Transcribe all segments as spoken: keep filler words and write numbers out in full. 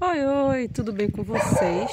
Oi, oi, tudo bem com vocês?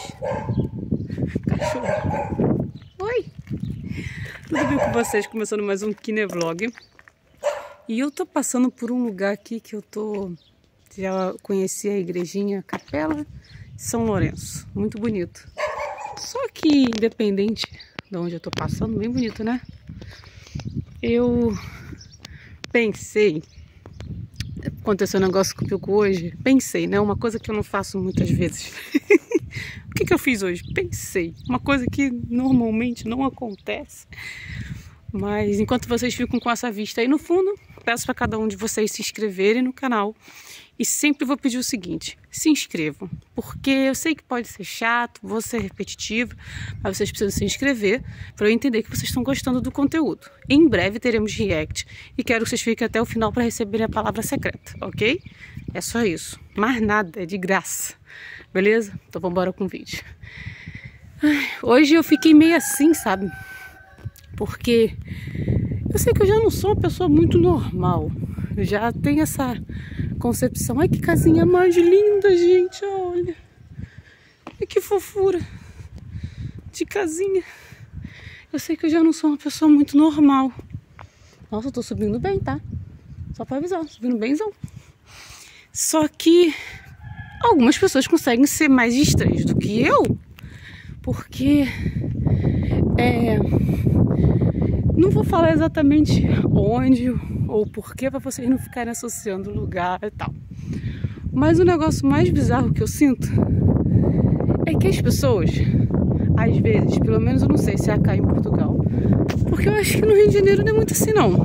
Cachorro. Oi! Tudo bem com vocês? Começando mais um Kinevlog. E eu tô passando por um lugar aqui que eu tô... Já conheci a igrejinha Capela de São Lourenço. Muito bonito. Só que, independente de onde eu tô passando, bem bonito, né? Eu pensei... Aconteceu um negócio comigo hoje. Pensei, né? Uma coisa que eu não faço muitas vezes. O que que eu fiz hoje? Pensei. Uma coisa que normalmente não acontece. Mas enquanto vocês ficam com essa vista aí no fundo, peço para cada um de vocês se inscreverem no canal. E sempre vou pedir o seguinte: se inscrevam. Porque eu sei que pode ser chato, vou ser repetitivo, mas vocês precisam se inscrever para eu entender que vocês estão gostando do conteúdo. Em breve teremos react e quero que vocês fiquem até o final para receberem a palavra secreta, ok? É só isso. Mais nada, é de graça. Beleza? Então vamos embora com o vídeo. Ai, hoje eu fiquei meio assim, sabe? Porque eu sei que eu já não sou uma pessoa muito normal. Eu já tenho essa concepção. Ai, que casinha mais linda, gente. Olha. E que fofura de casinha. Eu sei que eu já não sou uma pessoa muito normal. Nossa, eu tô subindo bem, tá? Só pra avisar, subindo bemzão. Só que algumas pessoas conseguem ser mais estranhas do que eu. Porque... É... Não vou falar exatamente onde ou porquê, para vocês não ficarem associando o lugar e tal. Mas o negócio mais bizarro que eu sinto é que as pessoas, às vezes, pelo menos eu não sei se é acá em Portugal, porque eu acho que no Rio de Janeiro não é muito assim não.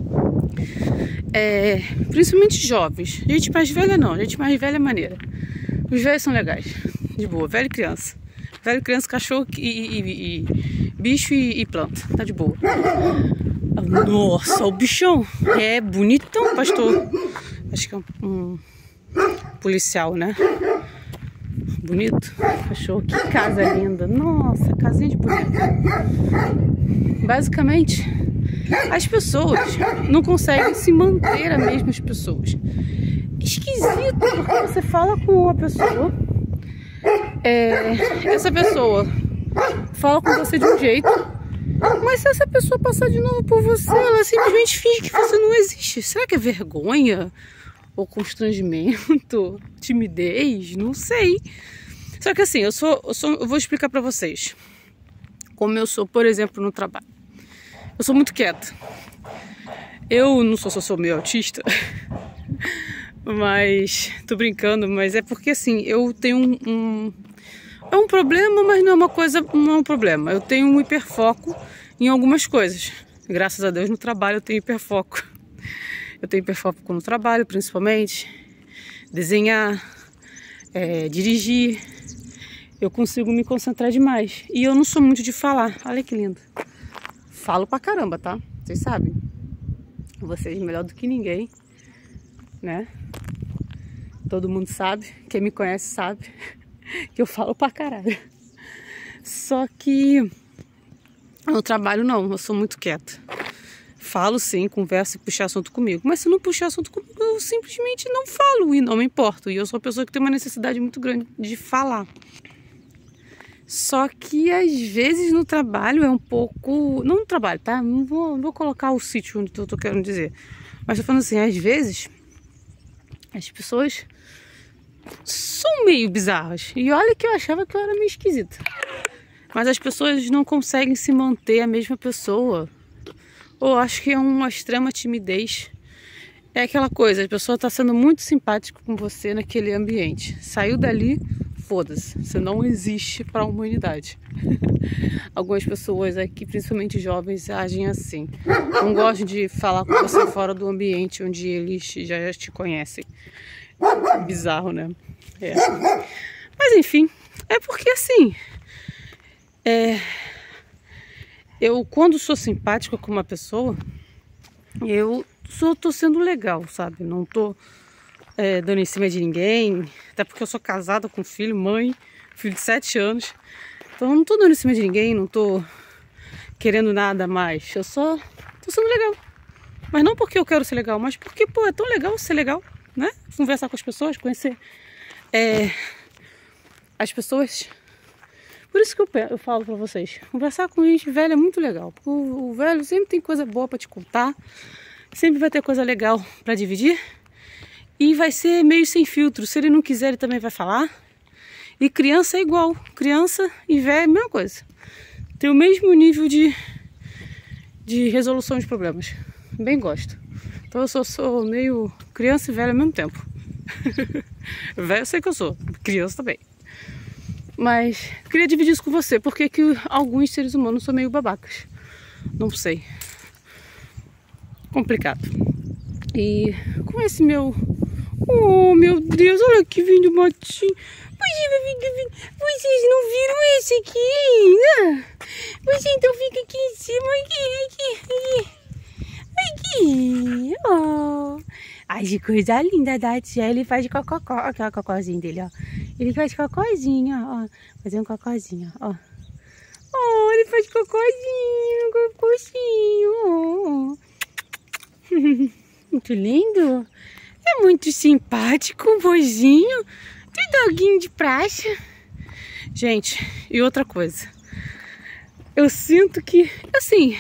É, principalmente jovens. Gente mais velha não, gente mais velha é maneira. Os velhos são legais, de boa, velho e criança. Velho, criança, cachorro e, e, e bicho e, e planta, tá de boa. Nossa, o bichão é bonitão, pastor. Acho que é um, um policial, né? Bonito. Cachorro, que casa linda. Nossa, casinha de bonito. Basicamente, as pessoas não conseguem se manter as mesmas pessoas. Esquisito, porque você fala com uma pessoa, é, essa pessoa fala com você de um jeito, mas se essa pessoa passar de novo por você, ela simplesmente finge que você não existe. Será que é vergonha? Ou constrangimento? Timidez? Não sei. Só que assim, eu sou, eu sou eu vou explicar pra vocês como eu sou, por exemplo, no trabalho. Eu sou muito quieta. Eu não sou, sou, sou meio autista, mas tô brincando, mas é porque assim, eu tenho um, um é um problema, mas não é uma coisa, não é um problema. Eu tenho um hiperfoco em algumas coisas. Graças a Deus no trabalho eu tenho hiperfoco. Eu tenho hiperfoco no trabalho, principalmente. Desenhar, é, dirigir. Eu consigo me concentrar demais. E eu não sou muito de falar. Olha que lindo. Falo pra caramba, tá? Vocês sabem. Vocês melhor do que ninguém, né? Todo mundo sabe. Quem me conhece sabe que eu falo pra caralho. Só que no trabalho não, eu sou muito quieta. Falo sim, converso e puxar assunto comigo. Mas se não puxar assunto comigo, eu simplesmente não falo e não me importo. E eu sou uma pessoa que tem uma necessidade muito grande de falar. Só que às vezes no trabalho é um pouco... Não no trabalho, tá? Não vou, não vou colocar o sítio onde eu tô querendo dizer. Mas tô falando assim, às vezes as pessoas são meio bizarras. E olha que eu achava que eu era meio esquisita. Mas as pessoas não conseguem se manter a mesma pessoa. Ou acho que é uma extrema timidez. É aquela coisa, a pessoa está sendo muito simpática com você naquele ambiente. Saiu dali, foda-se. Você não existe para a humanidade. Algumas pessoas aqui, principalmente jovens, agem assim. Não gostam de falar com você fora do ambiente onde eles já te conhecem. Bizarro, né? É. Mas enfim, é porque assim, é, eu quando sou simpática com uma pessoa, eu sou, tô sendo legal, sabe? Não tô é, dando em cima de ninguém, até porque eu sou casada com filho, mãe, filho de sete anos. Então eu não tô dando em cima de ninguém, não tô querendo nada mais. Eu só tô sendo legal. Mas não porque eu quero ser legal, mas porque, pô, é tão legal ser legal, né? Conversar com as pessoas, conhecer é, as pessoas... Por isso que eu, eu falo pra vocês, conversar com gente velha é muito legal. Porque o, o velho sempre tem coisa boa pra te contar, sempre vai ter coisa legal pra dividir. E vai ser meio sem filtro, se ele não quiser ele também vai falar. E criança é igual, criança e velho é a mesma coisa. Tem o mesmo nível de, de resolução de problemas, bem gosto. Então eu sou, sou meio criança e velho ao mesmo tempo. Velho eu sei que eu sou, criança também. Mas queria dividir isso com você, porque que alguns seres humanos são meio babacas. Não sei. Complicado. E com esse meu... Oh, meu Deus, olha que vindo do matinho. Vocês não viram esse aqui, né? Você então fica aqui em cima, aqui, aqui, aqui. Oh. Ai, que coisa linda da tia. Ele faz de cococó. Olha aquela cocózinha dele, ó. Ele faz cocózinho, ó. Fazer um cocózinho, ó. Oh, ele faz cocózinho, cocôzinho. Oh. Muito lindo. É muito simpático, um boizinho. Tem doguinho de praxe. Gente, e outra coisa. Eu sinto que, assim,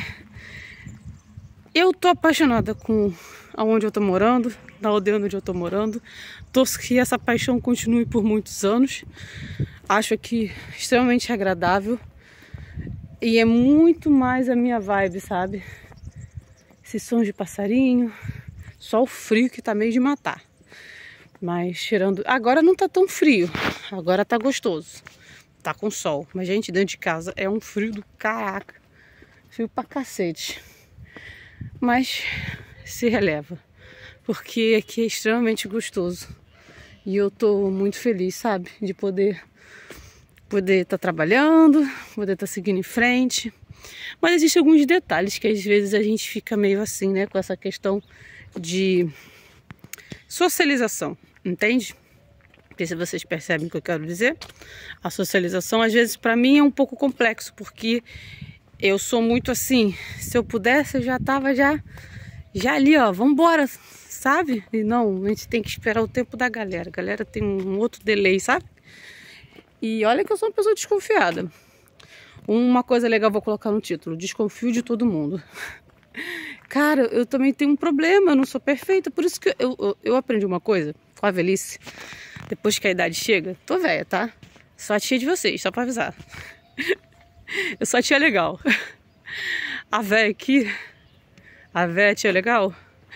eu tô apaixonada com aonde eu tô morando, na aldeia onde eu tô morando. Torço que essa paixão continue por muitos anos. Acho aqui extremamente agradável. E é muito mais a minha vibe, sabe? Esses sons de passarinho. Só o frio que tá meio de matar. Mas tirando... Agora não tá tão frio. Agora tá gostoso. Tá com sol. Mas, gente, dentro de casa é um frio do caraca. Frio pra cacete. Mas se releva. Porque aqui é extremamente gostoso. E eu tô muito feliz, sabe? De poder... Poder tá trabalhando. Poder tá seguindo em frente. Mas existem alguns detalhes que às vezes a gente fica meio assim, né? Com essa questão de socialização. Entende? Porque se vocês percebem o que eu quero dizer, a socialização às vezes para mim é um pouco complexo, porque eu sou muito assim, se eu pudesse eu já tava já, já ali, ó, vambora, sabe? E não, a gente tem que esperar o tempo da galera, a galera tem um outro delay, sabe? E olha que eu sou uma pessoa desconfiada. Uma coisa legal, vou colocar no título, desconfio de todo mundo. Cara, eu também tenho um problema, eu não sou perfeita, por isso que eu, eu, eu aprendi uma coisa com a velhice, depois que a idade chega. Tô velha, tá? Sou a tia de vocês, só pra avisar. Eu sou a tia legal. A véia aqui, a véia tia legal,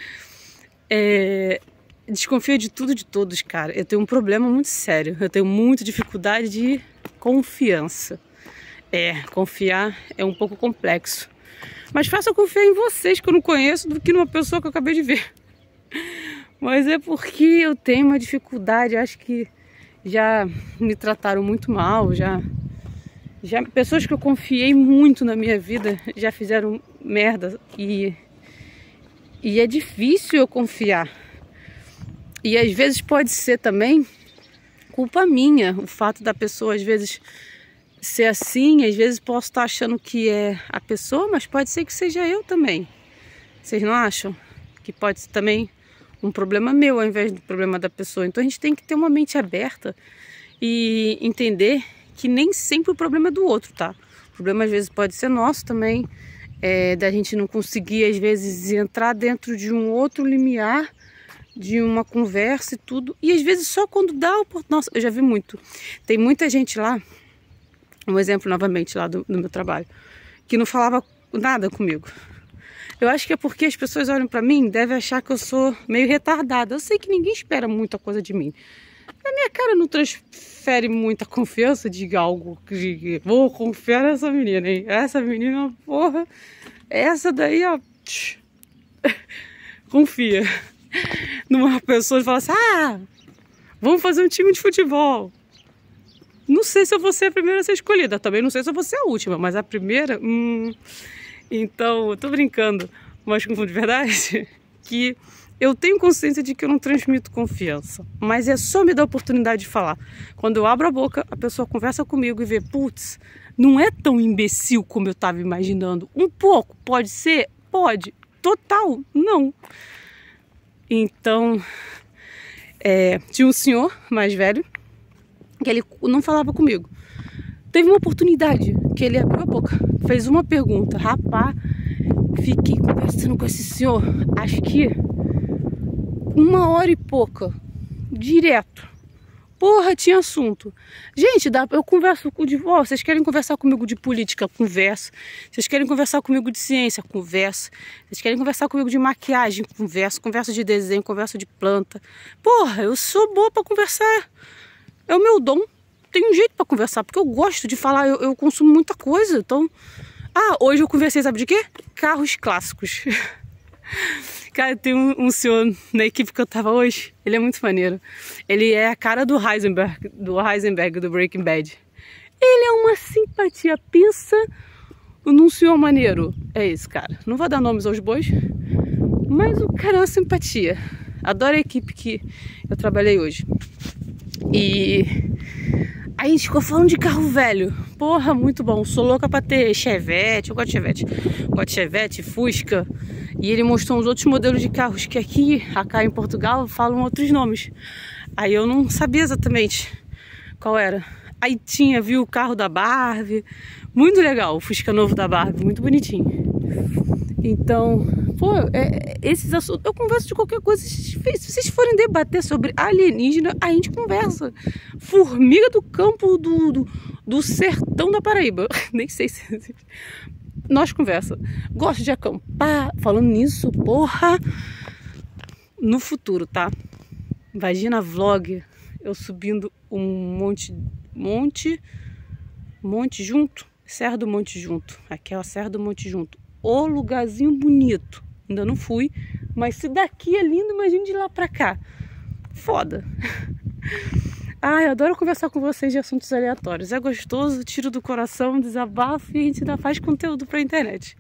é, desconfia de tudo, de todos, cara. Eu tenho um problema muito sério, eu tenho muita dificuldade de confiança. É, confiar é um pouco complexo. Mas faça eu confiar em vocês que eu não conheço do que numa pessoa que eu acabei de ver. Mas é porque eu tenho uma dificuldade, acho que já me trataram muito mal, já, já pessoas que eu confiei muito na minha vida já fizeram merda e, e é difícil eu confiar. E às vezes pode ser também culpa minha, o fato da pessoa às vezes ser assim, às vezes posso estar achando que é a pessoa, mas pode ser que seja eu também. Vocês não acham? Que pode ser também um problema meu ao invés do problema da pessoa. Então a gente tem que ter uma mente aberta e entender que nem sempre o problema é do outro, tá? O problema às vezes pode ser nosso também, é, da gente não conseguir às vezes entrar dentro de um outro limiar, de uma conversa e tudo. E às vezes só quando dá a oportunidade. Nossa, eu já vi muito. Tem muita gente lá, um exemplo novamente lá do, do meu trabalho, que não falava nada comigo. Eu acho que é porque as pessoas olham pra mim, devem achar que eu sou meio retardada. Eu sei que ninguém espera muita coisa de mim. A minha cara não transfere muita confiança de algo que vou confiar nessa menina, hein? Essa menina, porra, essa daí, ó, confia. Numa pessoa e fala assim, ah, vamos fazer um time de futebol. Não sei se eu vou ser a primeira a ser escolhida, também não sei se eu vou ser a última, mas a primeira, hum... Então, eu tô brincando, mas com de verdade, que eu tenho consciência de que eu não transmito confiança, mas é só me dar a oportunidade de falar. Quando eu abro a boca, a pessoa conversa comigo e vê, putz, não é tão imbecil como eu tava imaginando. Um pouco, pode ser? Pode. Total, não. Então, é, tinha um senhor mais velho, que ele não falava comigo. Teve uma oportunidade que ele abriu a boca, fez uma pergunta. Rapaz, fiquei conversando com esse senhor, acho que uma hora e pouca, direto. Porra, tinha assunto. Gente, dá, eu converso com de oh, vocês querem conversar comigo de política? Converso. Vocês querem conversar comigo de ciência? Converso. Vocês querem conversar comigo de maquiagem? Converso. Converso de desenho, converso de planta. Porra, eu sou boa pra conversar. É o meu dom. Tem um jeito pra conversar, porque eu gosto de falar, eu, eu consumo muita coisa. Então, ah, hoje eu conversei, sabe de quê? Carros clássicos. Cara, tem um, um senhor na equipe que eu tava hoje, ele é muito maneiro. Ele é a cara do Heisenberg, do Heisenberg, do Breaking Bad. Ele é uma simpatia, pensa num senhor maneiro. É esse cara. Não vou dar nomes aos bois, mas o cara é uma simpatia. Adoro a equipe que eu trabalhei hoje. E aí a gente ficou falando de carro velho. Porra, muito bom. Sou louca pra ter Chevette. Eu gosto de Chevette. Gosto de Chevette, Fusca. E ele mostrou uns outros modelos de carros que aqui, acá em Portugal, falam outros nomes. Aí eu não sabia exatamente qual era. Aí tinha, viu o carro da Barbie. Muito legal, o Fusca novo da Barbie. Muito bonitinho. Então, pô, é, esses assuntos, eu converso de qualquer coisa. Se vocês forem debater sobre alienígena, a gente conversa. Formiga do campo do, do, do sertão da Paraíba. Nem sei se... Nós conversa. Gosto de acampar. Falando nisso, porra, no futuro, tá? Imagina vlog, eu subindo um monte, monte, monte junto. Serra do Monte Junto. Aqui é a Serra do Monte Junto. O lugarzinho bonito. Ainda não fui, mas se daqui é lindo, imagine de lá pra cá. Foda. Ai, eu adoro conversar com vocês de assuntos aleatórios. É gostoso, tiro do coração, desabafo e a gente ainda faz conteúdo pra internet.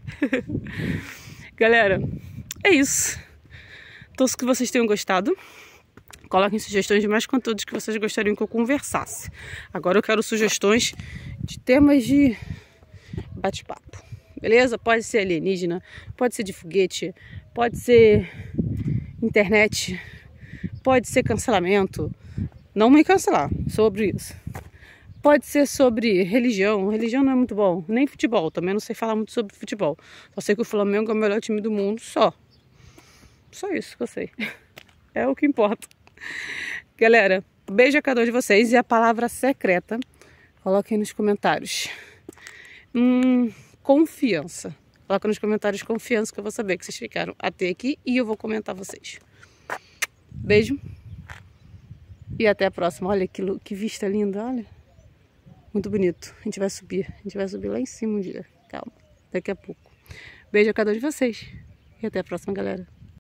Galera, é isso. Torço que vocês tenham gostado. Coloquem sugestões de mais conteúdos que vocês gostariam que eu conversasse. Agora eu quero sugestões de temas de bate-papo. Beleza? Pode ser alienígena, pode ser de foguete, pode ser internet, pode ser cancelamento. Não me cancelar sobre isso. Pode ser sobre religião. Religião não é muito bom. Nem futebol. Também não sei falar muito sobre futebol. Só sei que o Flamengo é o melhor time do mundo. Só. Só isso que eu sei. É o que importa. Galera, beijo a cada um de vocês. E a palavra secreta, coloquem nos comentários. Hum, confiança. Coloca nos comentários confiança que eu vou saber que vocês ficaram até aqui. E eu vou comentar vocês. Beijo. E até a próxima. Olha que, que vista linda, olha. Muito bonito. A gente vai subir. A gente vai subir lá em cima um dia. Calma. Daqui a pouco. Beijo a cada um de vocês. E até a próxima, galera.